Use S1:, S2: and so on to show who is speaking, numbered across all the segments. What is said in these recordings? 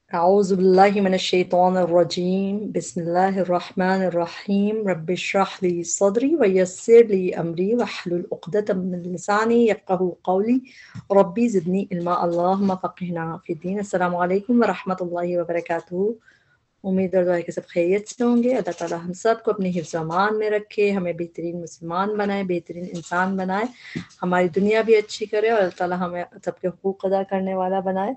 S1: أعوذ بالله من الشيطان الرجيم بسم الله الرحمن الرحيم رب اشرح لي صدري ويسر لي أمري واحلل عقدة من لساني يفقهوا قولي ربي زدني علما اللهم فقهنا في الدين السلام عليكم ورحمة الله وبركاته. امید اور دعا ہے کہ سب خیریت سے ہوں گے. اللہ تعالیٰ ہم سب کو اپنے حفظ و امان میں رکھے, ہمیں بہترین مسلمان بنائے, بہترین انسان بنائے, ہماری دنیا بھی اچھی کرے اور اللہ تعالیٰ ہمیں سب کے حقوق ادا کرنے والا بنائے.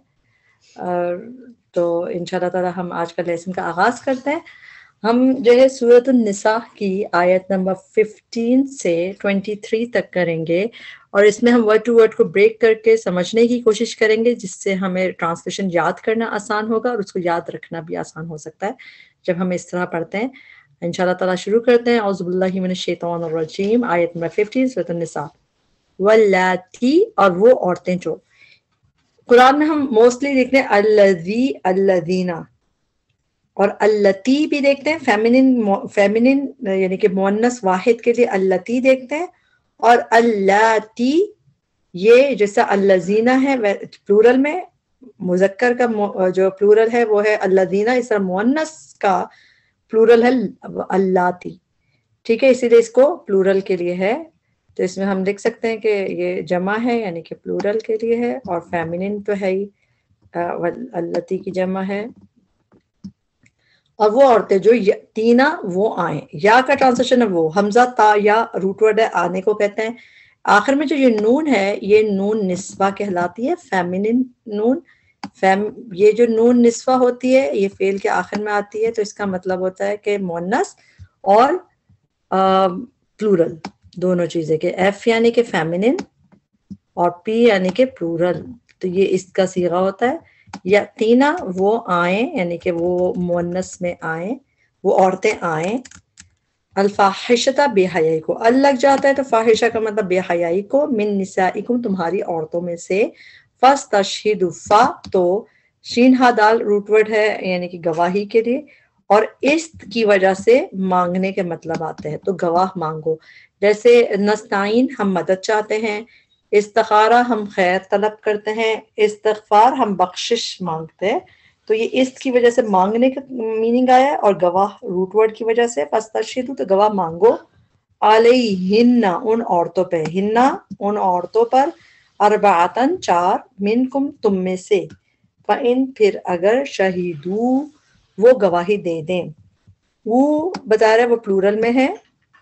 S1: تو انشاءاللہ تعالیٰ ہم آج کا لیسن کا آغاز کرتے ہیں. ہم جو ہے سورۃ النساء کی آیت نمبر 15 سے 23 تک کریں گے, اور اس میں ہم ورڈ ٹو ورڈ کو بریک کر کے سمجھنے کی کوشش کریں گے, جس سے ہمیں ٹرانسلیشن یاد کرنا آسان ہوگا اور اس کو یاد رکھنا بھی آسان ہو سکتا ہے جب ہم اس طرح پڑھتے ہیں. انشاءاللہ تعالیٰ شروع کرتے ہیں. اعوذ باللہ من الشیطان الرجیم, آیت نمبر 15 سورۃ النساء. واللاتی, اور وہ عورتیں جو. قرآن میں ہم موسٹلی دیکھتے ہیں الذی, الذین, اور اللتی بھی دیکھتے ہیں. فیمنن یعنی کہ مؤنث واحد کے لیے اللتی دیکھتے ہیں, اور اللاتی یہ جیسا الذین ہے پلورل میں, مذکر کا جو پلورل ہے وہ ہے الذین, اس طرح مؤنث کا پلورل ہے اللاتی. ٹھیک ہے, اسی لیے اس کو پلورل کے لیے ہے. تو اس میں ہم لکھ سکتے ہیں کہ یہ جمع ہے یعنی کہ پلورل کے لیے ہے, اور فیمنن تو ہے ہی, اللاتی کی جمع ہے. اور وہ عورتیں جو یاتینا, وہ آئیں. یا کا ٹرانسلیشن ہے وہ, حمزہ تا یا روٹ ورڈ ہے, آنے کو کہتے ہیں. آخر میں جو یہ نون ہے یہ نون نسوہ کہلاتی ہے, فیمنن نون. یہ جو نون نسوہ ہوتی ہے یہ فعل کے آخر میں آتی ہے, تو اس کا مطلب ہوتا ہے کہ مؤنث اور پلورل دونوں چیزیں, کہ ایف یعنی کہ فیمنن اور پی یعنی کہ پلورل. تو یہ اس کا صیغہ ہوتا ہے. یاتینا, وہ آئیں یعنی کہ وہ مؤنث میں آئیں, وہ عورتیں آئیں. الفاحشۃ, بے حیائی کو. ال لگ جاتا ہے تو فاحشہ کا مطلب بے حیائی کو. من نسائکم, تمہاری عورتوں میں سے. فاستشہدوا, فا تو شین ہا دال روٹ ورڈ ہے یعنی کہ گواہی کے لیے, اور است کی وجہ سے مانگنے کے مطلب آتے ہیں, تو گواہ مانگو. جیسے نستعین, ہم مدد چاہتے ہیں. استخارہ, ہم خیر طلب کرتے ہیں. استغفار, ہم بخشش مانگتے ہیں. تو یہ است کی وجہ سے مانگنے کا میننگ آیا ہے, اور گواہ روٹ ورڈ کی وجہ سے. فاستشہدوا, تو گواہ مانگو. علیہن, ان عورتوں پہ. ہن, ان عورتوں پر. اربعتن, چار. منکم, تم میں سے. فإن, پھر اگر. شہیدو, وہ گواہی دے دیں. وہ بتا رہا ہے وہ پلورل میں ہے.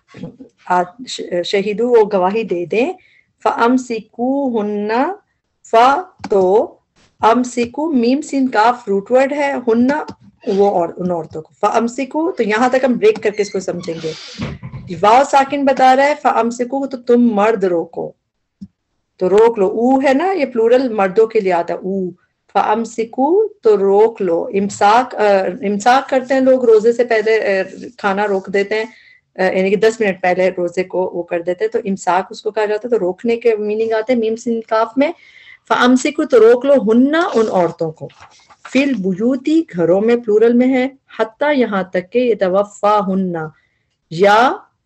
S1: شہیدو, وہ گواہی دے دیں. فَأَمْسِكُوهُنَّ, فا تو امسکو, میم سین کاف روٹ ورڈ ہے. ہن, وہ اور ان عورتوں کو. فَأَمْسِكُو, تو یہاں تک ہم بریک کر کے اس کو سمجھیں گے. واو ساکن بتا رہا ہے فَأَمْسِكُو, تو تم مرد روکو, تو روک لو. او ہے نا, یہ پلورل مردوں کے لیے آتا ہے او. فَأَمْسِكُو, تو روک لو. امساک کرتے ہیں لوگ, روزے سے پہلے کھانا روک دیتے ہیں, یعنی کہ 10 منٹ پہلے روزے کو وہ کر دیتے ہیں, تو امساک اس کو کہا جاتا ہے. تو روکنے کے میننگ آتے ہیں میم سین کاف میں. فَأَمْسِكُو, تو روک لو. ہننا, ان عورتوں کو. فی البیوتی, گھروں میں پلورل میں ہے. حتیٰ, یہاں تک کہ. یتوفاہن, یا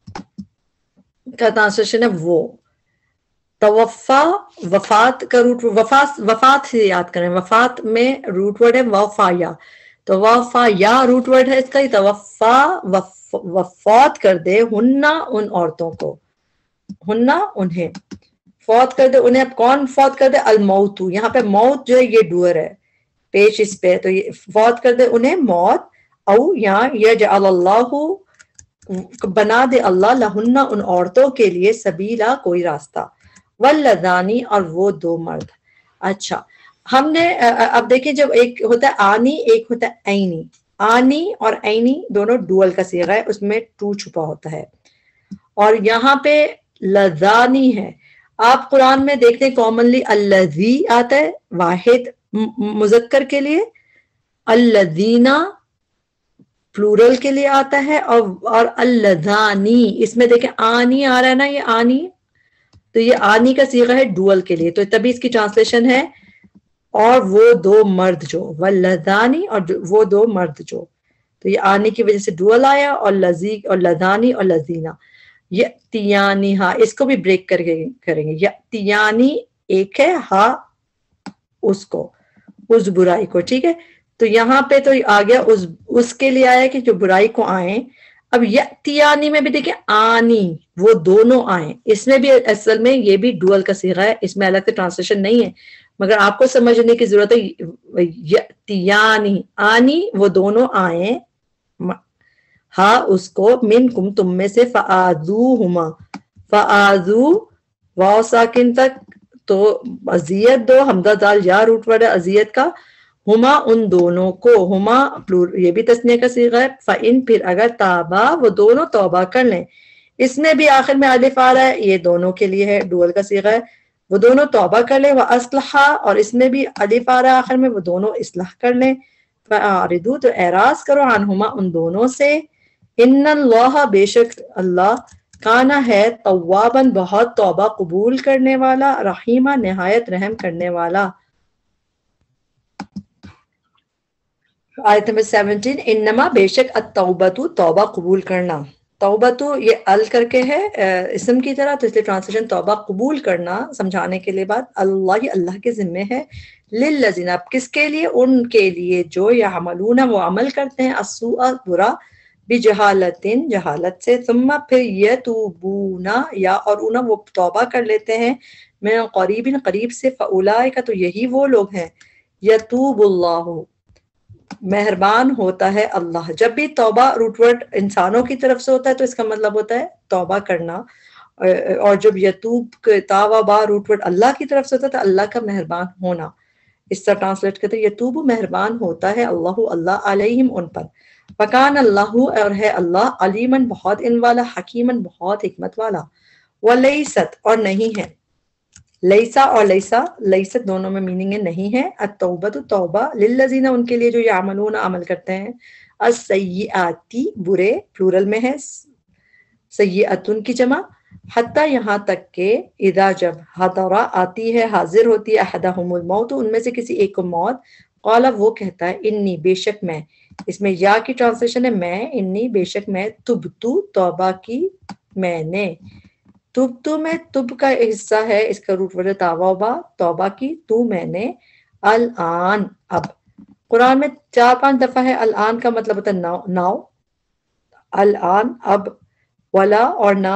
S1: کا ٹرانسلیشن ہے وہ. توفا, وفات کا روٹ, وفات سے یاد کریں. وفات میں روٹ ورڈ ہے وفا یا, تو وفا یا روٹ ورڈ ہے اس کا. توفا, وفات کر دے. ہننا, ان عورتوں کو. ہننا, انہیں. فوت کر دے انہیں. اب کون فوت کر دے؟ الموت, یہاں پہ موت جو ہے یہ ڈوئر ہے پیش اس پہ, تو یہ فوت کر دے انہیں موت. او, یہاں یجعل اللہ, بنا دے اللہ. لہن, ان عورتوں کے لیے. سبیلا, کوئی راستہ. واللذانی, اور وہ دو مرد. اچھا, ہم نے اب دیکھیں جب ایک ہوتا ہے آنی, ایک ہوتا ہے عینی. آنی اور عینی دونوں ڈوئل کا صیغہ ہے, اس میں ٹو چھپا ہوتا ہے. اور یہاں پہ لذانی ہے. آپ قرآن میں دیکھتے ہیں کامنلی الذی آتا ہے واحد مذکر کے لیے, الذین پلورل کے لیے آتا ہے, اور اللذانی, اس میں دیکھیں آنی آ رہا ہے نا, یہ آنی, تو یہ آنی کا صیغہ ہے ڈوئل کے لیے, تو تبھی اس کی ٹرانسلیشن ہے اور وہ دو مرد جو. واللذانی, اور وہ دو مرد جو. تو یہ آنے کی وجہ سے ڈوئل آیا, اور لذانی اور لذینہ. یأتیانی, ہاں اس کو بھی بریک کر کے کریں گے. یأتیانی ایک ہے, ہاں اس کو, اس برائی کو. ٹھیک ہے, تو یہاں پہ تو آ گیا اس کے لیے آیا کہ جو برائی کو آئیں. اب یاتیانی میں بھی دیکھیں آنی وہ دونوں آئیں, اس میں بھی اصل میں یہ بھی ڈوئل کا صیغہ ہے, اس میں الگ سے ٹرانسلیشن نہیں ہے, مگر آپ کو سمجھنے کی ضرورت ہے. یاتیانی آنی وہ دونوں آئیں, ہاں اس کو منکم تم میں سے, فآذوہما فآذو واو ساکن تک تو اذیت دو, حمزہ دال یا روٹ ورڈ ہے اذیت کا, ہما ان دونوں کو, ہما یہ بھی تسنیہ کا صیغہ ہے, فإن پھر اگر تابا وہ دونوں توبہ کر لیں, اس میں بھی آخر میں الف آ رہا ہے, یہ دونوں کے لیے ہے, ڈوئل کا صیغہ ہے, وہ دونوں توبہ کر لیں, وَأَصْلَحَا اور اس میں بھی الف آ رہا ہے آخر میں, وہ دونوں اصلاح کر لیں, فَأَعْرِضُوا تو اعراض کرو, عنہما ان دونوں سے, ان اللہ بے شک اللہ, کانا ہے تواباً بہت توبہ قبول کرنے والا, رحیمہ نہایت رحم کرنے والا. آیت نمبر 17 انما بے شک التوبۃ توبہ قبول کرنا, توبۃ یہ ال کر کے ہے اسم کی طرح, تو اس لیے ٹرانسلیشن توبہ قبول کرنا سمجھانے کے لیے بات, اللہ کے ذمے ہے, للذین اب کس کے لیے, ان کے لیے جو یعملون وہ عمل کرتے ہیں, السوء برا, بجہالتن جہالت سے, ثم پھر یتوبون یا اور انہیں وہ توبہ کر لیتے ہیں, من قریب قریب سے, فاولئک تو یہی وہ لوگ ہیں, یتوب اللہ مہربان ہوتا ہے اللہ. جب بھی توبہ روٹ ورڈ انسانوں کی طرف سے ہوتا ہے تو اس کا مطلب ہوتا ہے توبہ کرنا, اور جب یتوب تاوبا روٹ ورڈ اللہ کی طرف سے ہوتا ہے تو اللہ کا مہربان ہونا, اس طرح ٹرانسلیٹ کرتے ہیں یتوب مہربان ہوتا ہے اللہ اللہ علیہم ان پر, فکان اللہ اور ہے اللہ علیمن بہت علم والا, حکیمن بہت حکمت والا, ولیست اور نہیں ہے, لیسا اور لیست دونوں میں میننگ ہے نہیں ہے, التوبۃ توبہ, للذین ان کے لیے جو یعملون عمل کرتے ہیں, السیئاتی برے پلورل میں ہے, سیئتن کی جمع, حتیٰ یہاں تک کہ اذا جب حضر آتی ہے حاضر ہوتی ہے, احدہم الموت ان میں سے کسی ایک کو موت, قال وہ کہتا ہے, انی بے شک میں, اس میں یا کی ٹرانسلیشن ہے میں, انی بے شک میں, تبتو توبہ کی میں نے, تبتو میں تب کا حصہ ہے, اس کا روٹ ورڈ توبہ توبہ کی, تو میں نے, الان اب, قرآن میں 4-5 دفعہ ہے الان کا مطلب ہوتا ہے ناؤ, الان اب, ولا اور نہ,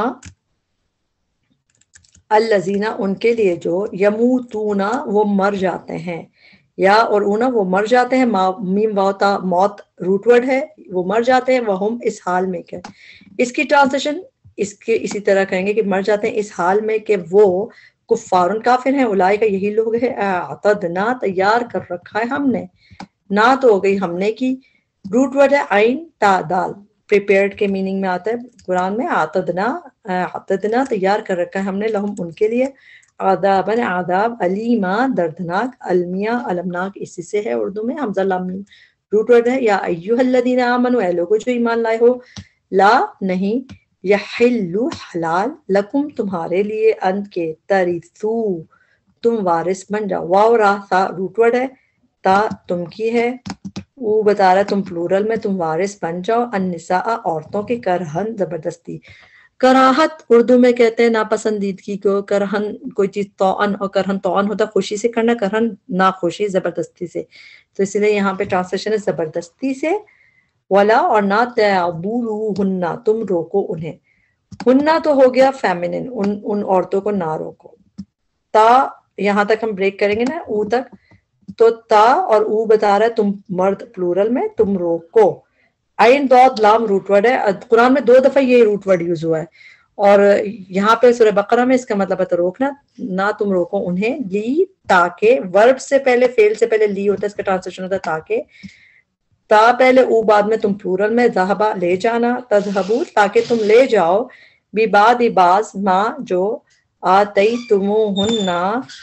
S1: الذین ان کے لیے جو یموتون وہ مر جاتے ہیں, یا اور اونا وہ مر جاتے ہیں, میم واؤ موت روٹ ورڈ ہے, وہ مر جاتے ہیں, وہ ہم اس حال میں کیا, اس کی ٹرانسلیشن اسی طرح کہیں گے کہ مر جاتے ہیں اس حال میں کہ وہ کفارن کافر ہیں, اولئک کا یہی لوگ ہے, اعتدنا تیار کر رکھا ہے ہم نے, نہ تو ہو گئی ہم نے کی, روٹ ورڈ ہے عین تا دال, پریپیئرڈ کے میننگ میں آتا ہے قرآن میں, اعتدنا تیار کر رکھا ہے ہم نے, لہم ان کے لیے, عذاباً عذاب, علیما دردناک, المیہ المناک اسی سے ہے اردو میں, حمزہ لام میم روٹ ورڈ ہے, یا ایھا الذین آمنوا اے لوگو جو ایمان لائے ہو, لا نہیں, یحل حلال, لکم تمہارے لیے, ان کے ترثو تم وارث بن جاؤ, واو را تھا روٹ ورڈ ہے, تا تم کی ہے, وہ بتا رہا ہے تم پلورل میں تم وارث بن جاؤ, النساء عورتوں کے, کرہن زبردستی, کراہت اردو میں کہتے ہیں ناپسندیدگی کو, کرہن کوئی چیز طوعن, اور کرہن طوعن ہوتا خوشی سے کرنا, کرہن ناخوشی زبردستی سے, تو اس لیے یہاں پہ ٹرانسلیشن ہے زبردستی سے, ولا اور نہ تعبولوہن تم روکو انہیں, ہننا تو ہو گیا فیمنن, ان عورتوں کو نہ روکو, تا یہاں تک ہم بریک کریں گے نا او تک, تو تا اور او بتا رہا ہے تم مرد پلورل میں تم روکو, عین ضاد لام روٹ ورڈ ہے, قرآن میں 2 دفعہ یہ روٹ ورڈ یوز ہوا ہے, اور یہاں پہ سورہ بقرہ میں اس کا مطلب ہے روکنا, نہ تم روکو انہیں, لی تاکہ, ورب سے پہلے فعل سے پہلے لی ہوتا ہے, اس کا ٹرانسلیشن ہوتا ہے تاکہ, تا پہلے او بعد میں تم پلورل میں, ذہبا لے جانا, تذہبو تاکہ تم لے جاؤ, بعد باز ماں جو, آتیتموہن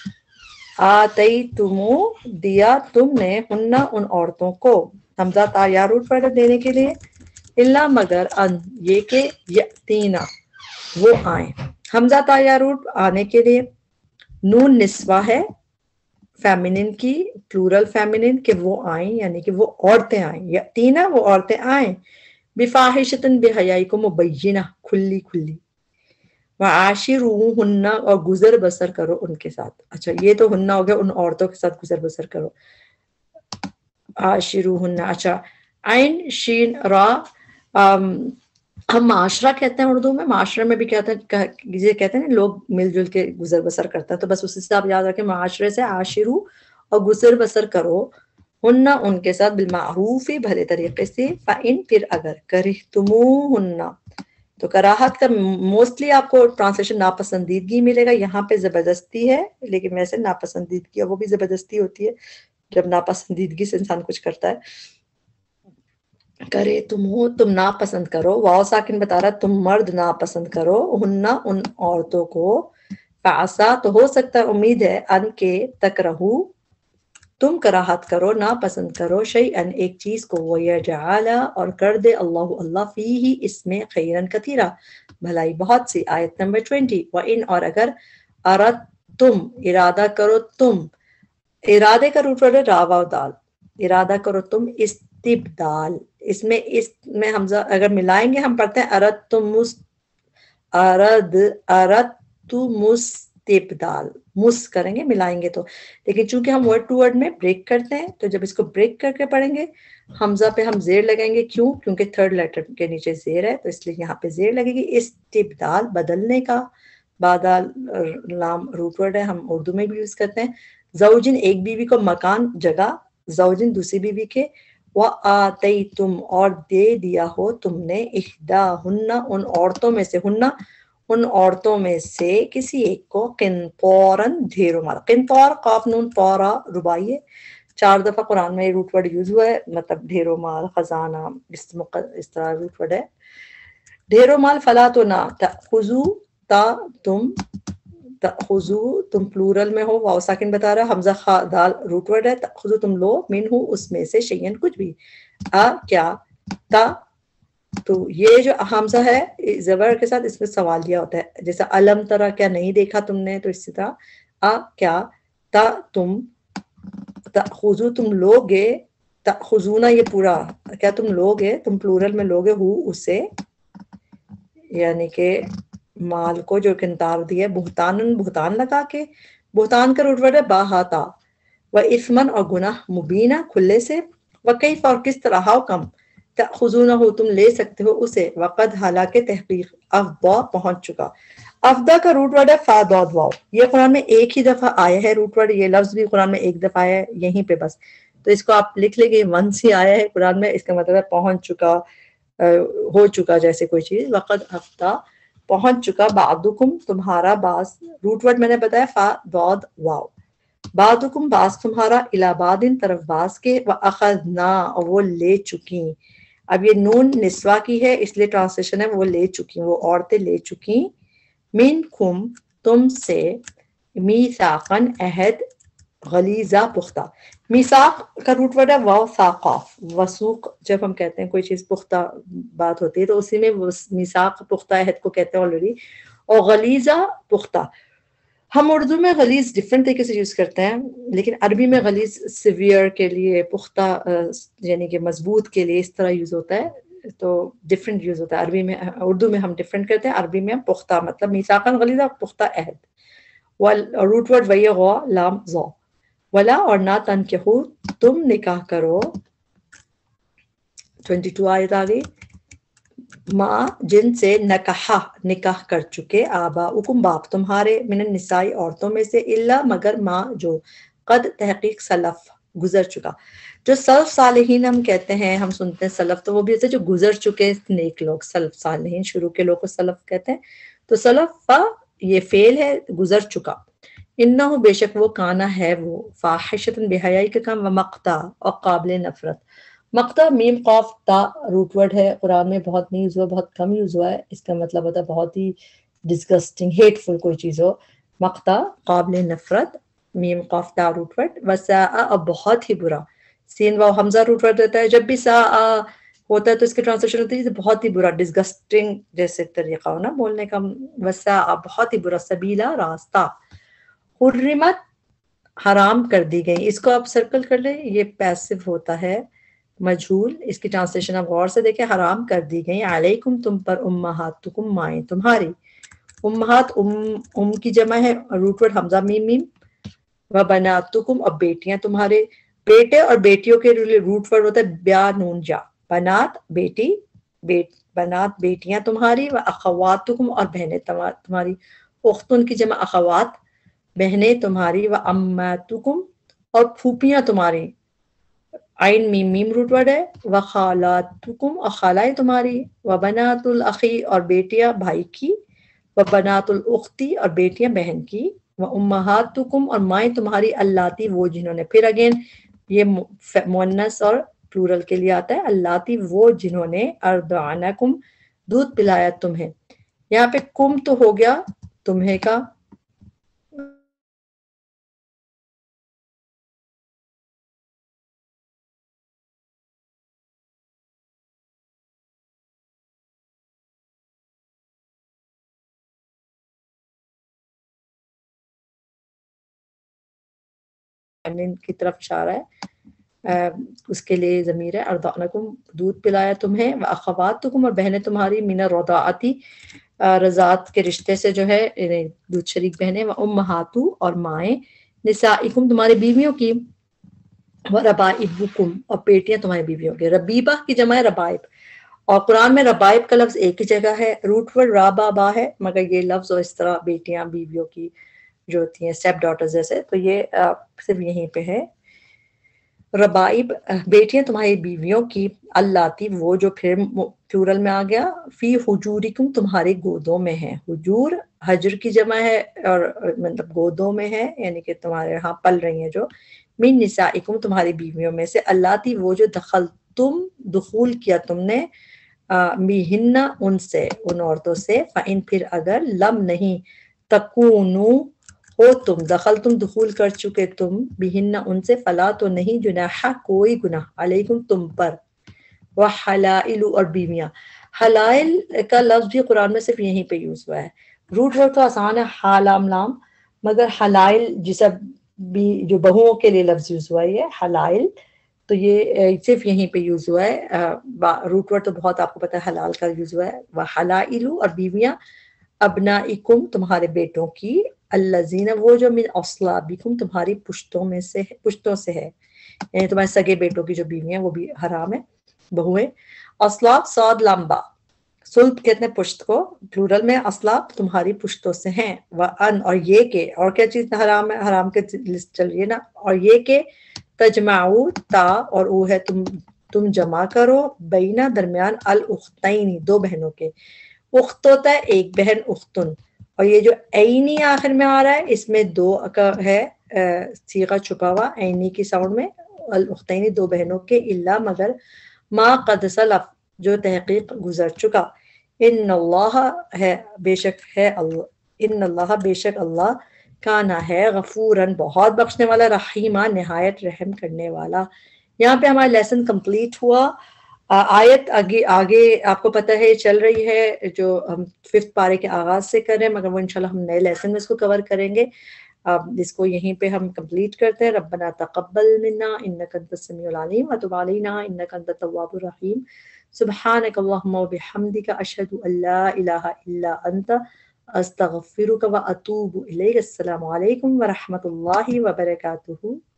S1: آتیتمو دیا تم نے, ہن ان عورتوں کو, حمزہ تا یا روٹ ورڈ دینے کے لیے, الا مگر ان یہ کہ یاتینا وہ آئیں, حمزہ تا یا روٹ آنے کے لیے, نون نسوہ ہے فیمنن کی, پلورل فیمنن کہ وہ آئیں, یعنی کہ وہ عورتیں آئیں, یاتینا وہ عورتیں آئیں, بفاحشۃ بحیائی کو مبینہ کھلی کھلی, وعاشروہن اور گزر بسر کرو ان کے ساتھ, اچھا یہ تو ہننا ہو گیا ان عورتوں کے ساتھ گزر بسر کرو, आशिरूहुन्ना। अच्छा, आइन शीन रा, हम माशरा कहते हैं उर्दू में, माशरे में भी कहते हैं, ये कहते हैं ना लोग मिलजुल के गुजर बसर करते हैं, तो बस उस हिसाब याद रखें, माशरे से आशिरू और गुजर बसर करो हुन्ना उनके साथ बिलमारूफी भले तरीके से, फ़इन फिर अगर करिहतुमूहुन्ना, तो कराहत का मोस्टली आपको ट्रांसलेशन नापसंदीदगी मिलेगा, यहाँ पे जबरदस्ती है, लेकिन वैसे नापसंदीदगी वो भी जबरदस्ती होती है जब नापसंदीदगी से इंसान कुछ करता है। करे तुम हो, तुम नापसंद करो, वाव साकिन बता रहा तुम मर्द नापसंद करो, हुन्ना उन औरतों को, फासा तो हो सकता है, उम्मीद है, अन के तकरहू तुम कराहत करो, ना पसंद करो, शैअन एक चीज को, वो यजअला और कर दे अल्लाह अल्लाह फीही इसमें खैरन कतीरा भलाई बहुत सी। आयत नंबर 20, व इन और अगर, अरद तुम इरादा करो तुम, इरादे का रूट वर्ड है रावा दाल, इरादा करो तुम इस्तिबदाल, इसमें इसमें हमजा अगर मिलाएंगे हम पढ़ते हैं अरद तुम मुस, अरद तु मुस्तिबदाल, मुस करेंगे मिलाएंगे तो, लेकिन चूंकि हम वर्ड टू वर्ड में ब्रेक करते हैं तो जब इसको ब्रेक करके पढ़ेंगे हमजा पे हम जेर लगाएंगे, क्यों? क्योंकि थर्ड लेटर के नीचे जेर है, तो इसलिए यहाँ पे जेर लगेगी। इस्तिबदाल बदलने का, बादाल लाम रूट वर्ड है, हम उर्दू में भी यूज करते हैं। ज़ौजिन एक बीवी को, मकान जगह, ज़ौजिन दूसरी बीवी के, व आतई तुम और दे दिया हो तुमने, इहदा हुन्ना उन औरतों में से, हुन्ना उन औरतों में से किसी एक को, किन्तौरन ढेरों माल, किन्तौर काफ नून तौरा रुबाई है, 4 दफा कुरान में रूट वर्ड यूज हुआ है, मतलब ढेरों माल, खजाना, इस तरह रूट वर्ड है। ढेरों माल, फला तो ना तखुजू, ता तुम, तखुजू तुम प्लूरल में हो, वाव साकिन बता रहा है, हमजा खा दाल रूट वर्ड है, तखुजू तुम लो, मिनहु उसमें से, शैयन कुछ भी, आ क्या, ता तो ये जो हमजा है जबर के साथ इसमें सवालिया होता है, जैसे अलम तरा क्या नहीं देखा तुमने, तो इसी तरह आ क्या, ता तुम, तखुजू तुम लोगे, तखुजूना ये पूरा, क्या तुम लोगे, तुम प्लूरल में लोगे, हु उसे, यानी कि माल को जो किंतार दिया, बुहतान बुहतान लगा के, बुहतान का रूट वर्ड है बाहाता, व इस्मन और गुनाह, मुबीना खुले से, व कैफ और किस तरह, हाउ कम, तखुजूना हो तुम ले सकते हो उसे, वक़द हालांकि तहकीक, अफ़दा पहुंच चुका, अफ़दा का रूट वर्ड है फादाद वाव, ये कुरान में एक ही दफा आया है रूट वर्ड, ये लफ्ज भी कुरान में एक दफा आया है यहीं पे बस, तो इसको आप लिख लेंगे, वंस ही आया है कुरान में, इसका मतलब है पहुंच चुका, हो चुका जैसे कोई चीज, वक़द अफ़दा पहुंच चुका, बादुकुम तुम्हारा, बास रूट वर्ड मैंने बताया फादाद वाव, बादुकुम बास तुम्हारा, इलाबादिन तरफ बास के, व अखज़ना और वो ले चुकी, अब ये नून निस्वा की है इसलिए ट्रांसलेशन है वो ले चुकी, वो औरतें ले चुकी, मिनकुम तुमसे, मीसाकन अहद, गलीजा पुख्ता, मीसाक का रूट वर्ड है वासाकाफ, वसूक जब हम कहते हैं कोई चीज पुख्ता बात होती है तो उसी में मीसाक पुख्ता अहद को कहते हैं ऑलरेडी, और गलीजा पुख्ता, हम उर्दू में गलीज डिफरेंट तरीके से यूज करते हैं, लेकिन अरबी में गलीज सिवियर के लिए, पुख्ता यानी कि मजबूत के लिए इस तरह यूज होता है, तो डिफरेंट यूज होता है अरबी में, उर्दू में हम डिफरेंट करते हैं, अरबी में हम पुख्ता मतलब मीसाकन गलीजा, पुख्ता अहद, वल रूट वर्ड वही गौ लाम ज़ौ, वला और ना तनकिहू तुम निकाह करो, 22 आयत आ गई, माँ जिनसे नकाहा निकाह कर चुके, आबा उकुम बाप तुम्हारे, मिनन निसाई औरतों में से, इल्ला मगर माँ जो, कद तहकीक सलफ गुजर चुका, जो सल्फ सालिहीन हम कहते हैं, हम सुनते हैं सलफ, तो वो भी ऐसे जो गुजर चुके नेक लोग, सल्फ सालिहीन शुरू के लोग को सलफ कहते हैं, तो सलफ ये फेल है गुजर चुका, इन्नहु बेशक वो, काना है वो, फाहिशतन बेहयाई का काम, व मक्ता और काबिल नफरत, मक्ता मीम कॉफ ता रूट वर्ड है, कुरान में बहुत नहीं यूज हुआ, बहुत कम यूज हुआ है, इसका मतलब होता है बहुत ही डिस्गस्टिंग हेटफुल कोई चीज हो, मक्ता काबिल नफरत, मीम कॉफ ता रूट वर्ड, वसा अब बहुत ही बुरा, सीन वाव हमजा रूट वर्ड देता है, जब भी सा होता है तो इसकी ट्रांसलेशन होती है बहुत ही बुरा, डिस्गस्टिंग जैसे तरीका हो ना बोलने का, वसा बहुत ही बुरा, सबीला रास्ता, हुर्रिमत हराम कर दी गई, इसको आप सर्कल कर ले, ये पैसिव होता है मजहूल, इसकी ट्रांसलेशन आप गौर से देखें, हराम कर दी गई, अलैकुम तुम पर, उम्महातुकुम माएँ तुम्हारी, उम्महात की जमा है, रूट वर्ड हमजा मीम मीम, व बनातुकुम अब बेटियां तुम्हारे, بیٹے اور بیٹیوں کے روٹ ورڈ ہوتا ہے بیا نون جا. بنات بیٹی، بنات بیٹیاں تمہاری، و اخواتکم اور بہنیں تمہاری، اختن کی جمع اخوات بہنیں تمہاری، و اماتکم اور پھوپیاں تمہاری، عین میم میم روٹ ورڈ ہے، و خالاتکم اور خالائیں تمہاری، و بنات الاخی اور بیٹیاں بھائی کی، و بنات الاختی اور بیٹیاں بہن کی، و امہاتکم اور مائیں تمہاری، اللاتی وہ جنہوں نے، پھر اگین یہ مؤنث اور پلورل کے لیے آتا ہے، اللاتی وہ جنہوں نے، ارضعنکم دودھ پلایا تمہیں. یہاں پہ کم تو ہو گیا تمہیں کا، کی طرف اشارہ ہے، اس کے لیے ضمیر ہے، ارضعنکم دودھ پلایا تمہیں، و اخواتکم اور بہنیں تمہاری، من الرضاعتی رضاعت کے رشتے سے جو ہے دودھ شریک بہنیں، و امہاتو اور مائیں، نسائکم تمہاری بیویوں کی، و ربائبکم اور بیٹیاں تمہاری بیویوں کی. ربیبہ کی جمع ہے ربائب، اور قرآن میں ربائب کا لفظ ایک ہی جگہ ہے، روٹ ورڈ رابابا ہے، مگر یہ لفظ اور اس طرح بیٹیاں بیویوں کی جو ہوتی ہیں اسٹیپ ڈاٹرز جیسے، تو یہ صرف یہیں پہ ہے. ربائب بیٹیاں تمہاری بیویوں کی، اللاتی وہ جو پھر پلورل میں آ گیا، فی حجورکم تمہارے گودوں میں ہے. حجور حجر کی جمع ہے اور مطلب گودوں میں ہے، یعنی کہ تمہارے ہاں پل رہی ہیں جو، من نسائکم تمہاری بیویوں میں سے، اللاتی وہ جو دخل تم دخول کیا تم نے، بیہن ان سے ان عورتوں سے، فإن پھر اگر لم نہیں، تکونو ہو تم، دخل تم دخول کر چکے تم، بیہن ان سے، فلا تو نہیں، جناح کوئی گناہ، علیکم تم پر، وحلائل اور بیویاں. حلائل کا لفظ بھی قرآن میں صرف یہیں پہ یوز ہوا ہے. روٹ ورڈ تو آسان ہے حالام لام، مگر حلائل جسے بھی جو بہوؤں کے لیے لفظ یوز ہوا ہے یہ حلائل، تو یہ صرف یہیں پہ یوز ہوا ہے. روٹ ورڈ تو بہت آپ کو پتا ہے حلال کا یوز ہوا ہے. وحلائل اور بیویاں، ابنائکم تمہارے بیٹوں کی، الذین وہ جو، من اصلابکم تمہاری پشتوں میں سے، پشتوں سے ہے، یعنی تمہارے سگے بیٹوں کی جو بیوی ہیں وہ بھی حرام ہے، بہویں. اصلاب صاد لمبا، سلب کہتے ہیں پشت کو، پلورل میں اصلاب تمہاری پشتوں سے ہیں. وان اور یہ کہ، اور کیا چیز حرام ہے، حرام کے لسٹ چل رہی ہے نا، اور یہ کہ تجمعو تا اور او ہے تم جمع کرو، بینا درمیان، الاختین دو بہنوں کے. اخت ہوتا ہے ایک بہن، اختن، اور یہ جو عینی آخر میں آ رہا ہے اس میں دو کا ہے صیغہ چھپا ہوا عینی کی ساؤنڈ میں، الاختین دو بہنوں کے، الا مگر، ما قد سلف جو تحقیق گزر چکا، ان اللہ ہے بے شک ہے اللہ، ان اللہ بے شک اللہ، کانا ہے، غفورن بہت بخشنے والا، رحیمہ نہایت رحم کرنے والا. یہاں پہ ہمارا لیسن کمپلیٹ ہوا. آیت آگے آپ کو پتہ ہے چل رہی ہے، جو ہم 5th پارے کے آغاز سے کر رہے ہیں، مگر وہ انشاءاللہ ہم نئے لیسن میں اس کو کور کریں گے. اس کو یہیں پہ ہم کمپلیٹ کرتے ہیں. ربنا تقبل منا انک انت السمیع العلیم وتب علینا انک انت التواب الرحیم. سبحانک اللہم وبحمدک، اشہد ان لا الہ الا انت، استغفرک واتوب الیک. السلام علیکم ورحمۃ اللہ وبرکاتہ.